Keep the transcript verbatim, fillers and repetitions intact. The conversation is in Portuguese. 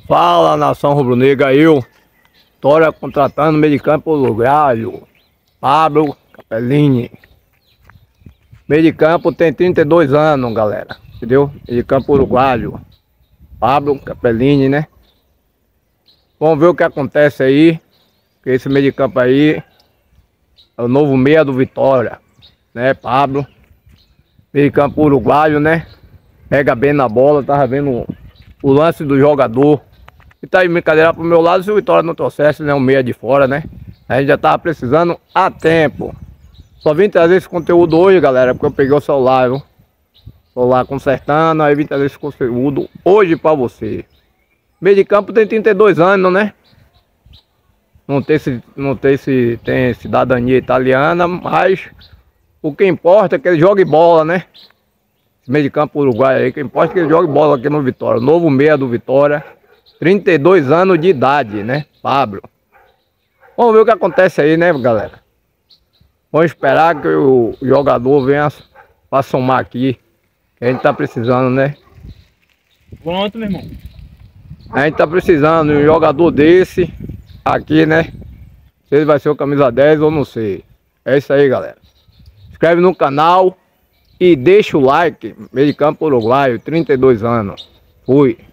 Fala, nação rubro-negra, eu, Vitória contratando meio de campo Uruguaio, Pablo Capellini. Meio de campo tem trinta e dois anos, galera, entendeu? Meio de campo Uruguaio, Pablo Capellini, né? Vamos ver o que acontece aí, que esse meio de campo aí é o novo meia do Vitória, né, Pablo? Meio de campo uruguaio, né? Pega bem na bola, tava vendo o lance do jogador. E tá aí brincadeira pro meu lado, se o Vitória não trouxesse, né, o meia de fora, né? A gente já tava precisando há tempo. Só vim trazer esse conteúdo hoje, galera, porque eu peguei o celular, viu? Celular consertando, aí vim trazer esse conteúdo hoje pra você. Meio de campo tem trinta e dois anos, né? Não tem, se, não tem, se, tem cidadania italiana, mas o que importa é que ele jogue bola, né? Esse meio de campo uruguaio aí, o que importa é que ele jogue bola aqui no Vitória. Novo meia do Vitória, trinta e dois anos de idade, né? Pablo. Vamos ver o que acontece aí, né, galera? Vamos esperar que o jogador venha para somar aqui, que a gente tá precisando, né? Pronto, meu irmão. A gente tá precisando de um jogador desse aqui, né? Se ele vai ser o camisa dez ou não sei. É isso aí, galera. Se inscreve no canal e deixa o like. Meio de campo uruguaio, trinta e dois anos. Fui.